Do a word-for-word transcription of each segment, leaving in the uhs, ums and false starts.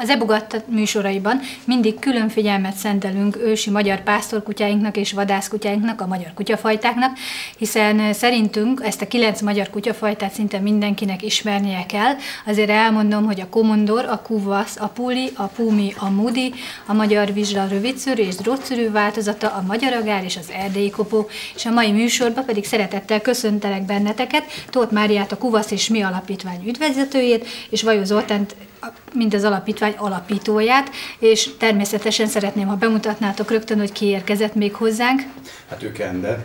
Az eBugatta műsoraiban mindig külön figyelmet szentelünk ősi magyar pásztorkutyáinknak és vadászkutyáinknak, a magyar kutyafajtáknak, hiszen szerintünk ezt a kilenc magyar kutyafajtát szinte mindenkinek ismernie kell. Azért elmondom, hogy a komondor, a kuvasz, a puli, a pumi, a mudi, a magyar vizsla rövidszőrű és drótszőrű változata, a magyar agár és az erdélyi kopó, és a mai műsorban pedig szeretettel köszöntelek benneteket, Tóth Máriát, a Kuvasz és Mi Alapítvány ügyvezetőjét, és Vajó Zoltánt, mint az alapítvány alapítóját, és természetesen szeretném, ha bemutatnátok rögtön, hogy ki érkezett még hozzánk. Hát ő Kende,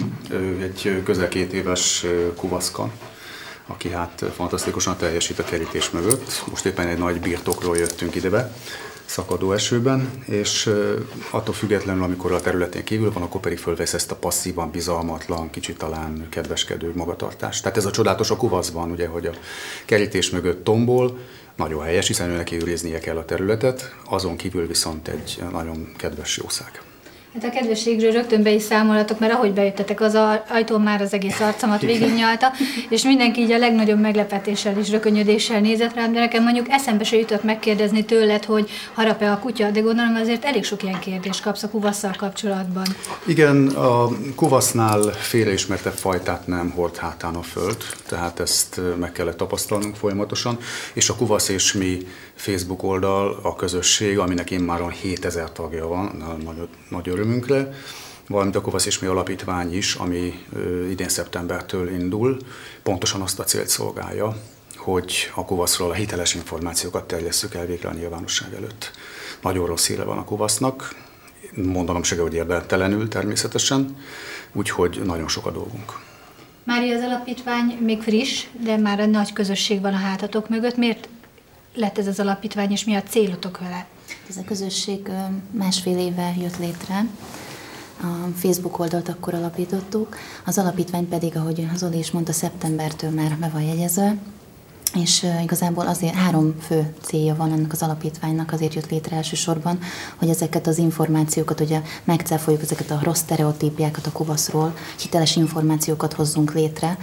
ő egy közel két éves kuvaszka, aki hát fantasztikusan teljesít a kerítés mögött. Most éppen egy nagy birtokról jöttünk idebe, szakadó esőben, és attól függetlenül, amikor a területén kívül van, akkor pedig fölvesz ezt a passzívan, bizalmatlan, kicsit talán kedveskedő magatartást. Tehát ez a csodálatos a kuvaszban, ugye, hogy a kerítés mögött tombol, nagyon helyes, hiszen ő neki őriznie kell a területet, azon kívül viszont egy nagyon kedves jószág. Hát a kedvességről rögtön be is számolhatok, mert ahogy bejöttetek, az ajtón már az egész arcomat végignyalta, és mindenki így a legnagyobb meglepetéssel és rökönyödéssel nézett rám, de nekem mondjuk eszembe se jutott megkérdezni tőled, hogy harap-e a kutya, de gondolom azért elég sok ilyen kérdést kapsz a kuvasszal kapcsolatban. Igen, a kuvasznál félreismertebb fajtát nem hord hátán a föld, tehát ezt meg kellett tapasztalnunk folyamatosan, és a Kuvasz és Mi Facebook oldal, a közösség, aminek immáron hétezer tagja van, nagy, nagy örömünkre, valamint a Kuvasz és Mi Alapítvány is, ami idén szeptembertől indul, pontosan azt a célt szolgálja, hogy a kuvaszról a hiteles információkat terjesszük el végre a nyilvánosság előtt. Nagyon rossz híre van a kuvasznak, mondanom se, hogy érdemtelenül természetesen, úgyhogy nagyon sok a dolgunk. Mária, az alapítvány még friss, de már a nagy közösség van a hátatok mögött. Miért lett ez az alapítvány, és mi a célotok vele? Ez a közösség másfél éve jött létre. A Facebook oldalt akkor alapítottuk, az alapítvány pedig, ahogy az Oli is mondta, szeptembertől már be van jegyezve, és igazából azért három fő célja van ennek az alapítványnak, azért jött létre elsősorban, hogy ezeket az információkat, ugye megcáfoljuk ezeket a rossz sztereotípiákat a kuvaszról, hiteles információkat hozzunk létre,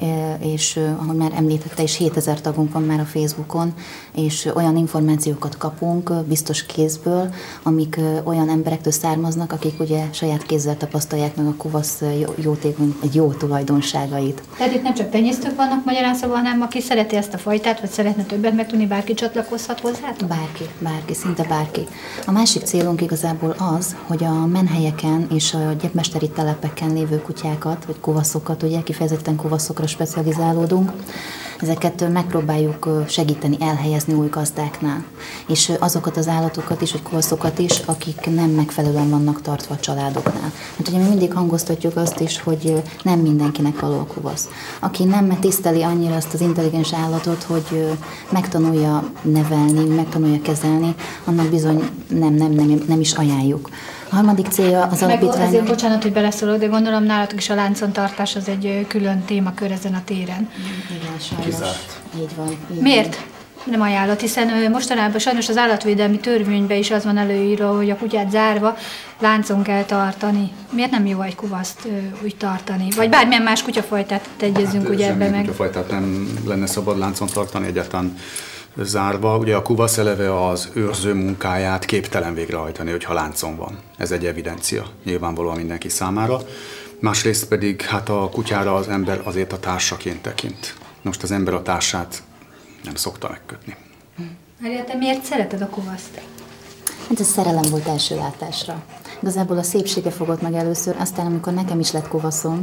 és ahogy már említette is, hétezer tagunk van már a Facebookon, és olyan információkat kapunk biztos kézből, amik olyan emberektől származnak, akik ugye saját kézzel tapasztalják meg a kuvasz jótékony, egy jó tulajdonságait. Tehát itt nem csak tenyésztők vannak magyarán szóval, hanem aki szereti ezt a fajtát, vagy szeretne többet megtudni, bárki csatlakozhat hozzátok? Bárki, bárki, szinte bárki. A másik célunk igazából az, hogy a menhelyeken és a gyepmesteri telepeken lévő kutyákat, vagy kuvaszokat, ugye kifejezetten kuvaszokra specializálódunk, ezeket megpróbáljuk segíteni elhelyezni új gazdáknál. És azokat az állatokat is, vagy kuvaszokat is, akik nem megfelelően vannak tartva a családoknál. Mert ugye mi mindig hangoztatjuk azt is, hogy nem mindenkinek való a kuvasz. Aki nem tiszteli annyira azt az intelligens állatot, hogy megtanulja nevelni, megtanulja kezelni, annak bizony nem, nem, nem, nem is ajánljuk. A harmadik célja az alapítvány... Azért bocsánat, hogy beleszólok, de gondolom nálatok is a láncon-tartás az egy külön témakör ezen a téren. Igen, sajnos. Kizárt. Így van. Így Miért? Van. Nem ajánlott, hiszen mostanában sajnos az állatvédelmi törvényben is az van előírva, hogy a kutyát zárva láncon kell tartani. Miért nem jó egy kuvaszt úgy tartani? Vagy bármilyen más kutyafajtát tegyezünk hát, ugye ebbe meg? Kutyafajtát nem lenne szabad láncon tartani, egyáltalán zárva. Ugye a kuvasz eleve az őrző munkáját képtelen végrehajtani, hogyha láncon van. Ez egy evidencia, nyilvánvalóan mindenki számára. Másrészt pedig hát a kutyára az ember azért a társaként tekint. Most az ember a társát nem szokta megkötni. Mária, te miért szereted a kuvaszt? Hát ez szerelem volt első látásra. Igazából a szépsége fogott meg először, aztán amikor nekem is lett kuvaszom,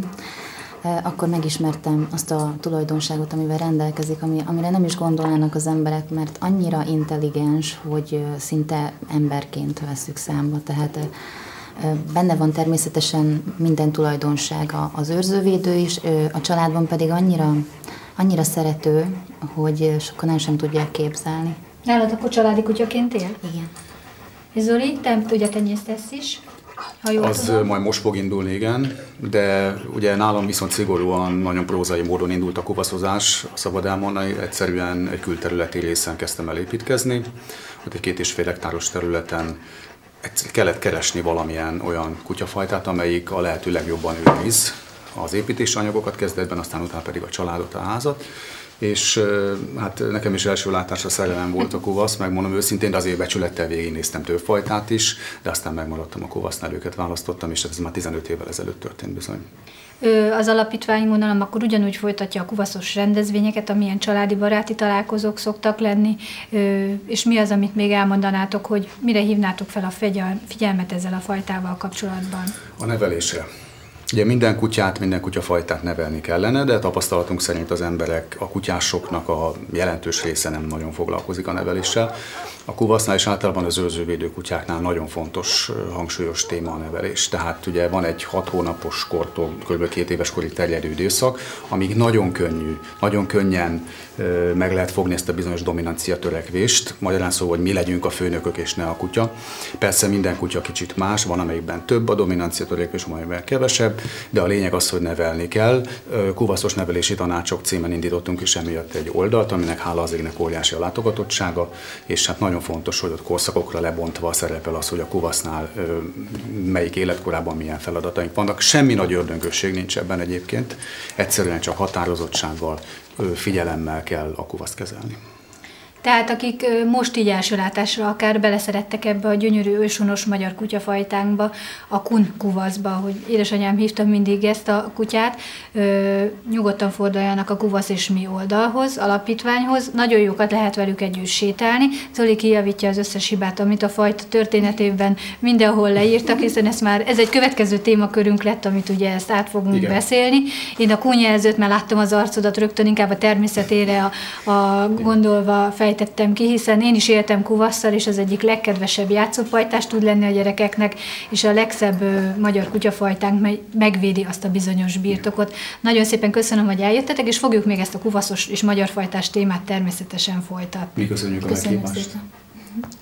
akkor megismertem azt a tulajdonságot, amivel rendelkezik, ami, amire nem is gondolnának az emberek, mert annyira intelligens, hogy szinte emberként vesszük számba. Tehát benne van természetesen minden tulajdonsága, az őrzővédő is, a családban pedig annyira, annyira szerető, hogy sokan el sem tudják képzelni. Nálad akkor családi kutyaként él? Igen. És Zoli, te ugye tenyésztesz is? Az tudom. Majd most fog indulni, igen, de ugye nálam viszont szigorúan, nagyon prózai módon indult a kuvaszozás, szabad elmondani, egyszerűen egy külterületi részen kezdtem el építkezni, ott egy két és fél hektáros területen kellett keresni valamilyen olyan kutyafajtát, amelyik a lehető legjobban őriz az építési anyagokat kezdetben, aztán utána pedig a családot, a házat, és hát nekem is első látásra szerelem volt a kuvasz, megmondom őszintén, de azért becsülettel végignéztem több fajtát is, de aztán megmaradtam a kuvasznál, őket választottam, és ez már tizenöt évvel ezelőtt történt bizony. Az alapítvány, gondolom, akkor ugyanúgy folytatja a kuvaszos rendezvényeket, amilyen családi baráti találkozók szoktak lenni, és mi az, amit még elmondanátok, hogy mire hívnátok fel a figyelmet ezzel a fajtával kapcsolatban? A nevelésre. Ugye minden kutyát, minden kutyafajtát nevelni kellene, de tapasztalatunk szerint az emberek, a kutyásoknak a jelentős része nem nagyon foglalkozik a neveléssel. A kuvasznál és általában az őrzővédő kutyáknál nagyon fontos, hangsúlyos téma a nevelés. Tehát ugye van egy hat hónapos kortól kb. két éves korig terjedő időszak, amíg nagyon könnyű, nagyon könnyen ö, meg lehet fogni ezt a bizonyos dominancia törekvést. Magyarán szó, hogy mi legyünk a főnökök és ne a kutya. Persze minden kutya kicsit más, van amelyikben több a dominancia törekvés, van amelyikben kevesebb, de a lényeg az, hogy nevelni kell. Kuvaszos nevelési tanácsok címen indítottunk is emiatt egy oldalt, aminek hála az égnek óriási a látogatottsága, és hát nagyon fontos, hogy ott korszakokra lebontva szerepel az, hogy a kuvasznál melyik életkorában milyen feladataink vannak. Semmi nagy ördöngösség nincs ebben egyébként, egyszerűen csak határozottsággal, figyelemmel kell a kuvaszt kezelni. Tehát akik most így első látásra akár beleszerettek ebbe a gyönyörű őshonos magyar kutyafajtánkba, a kun kuvaszba, hogy édesanyám hívta mindig ezt a kutyát, nyugodtan forduljanak a Kuvasz és mi oldalhoz, alapítványhoz, nagyon jókat lehet velük együtt sétálni. Zoli kijavítja az összes hibát, amit a fajta történetében mindenhol leírtak, hiszen ez már ez egy következő témakörünk lett, amit ugye ezt át fogunk Igen. beszélni. Én a kunjelzőt, mert láttam az arcodat, rögtön inkább a természetére a, a gondolva fej tettem ki, hiszen én is éltem kuvasszal, és az egyik legkedvesebb játszófajtás tud lenni a gyerekeknek, és a legszebb ö, magyar kutyafajtánk megvédi azt a bizonyos birtokot. Nagyon szépen köszönöm, hogy eljöttetek, és fogjuk még ezt a kuvaszos és magyarfajtás témát természetesen folytatni. Mi köszönjük a meghívást.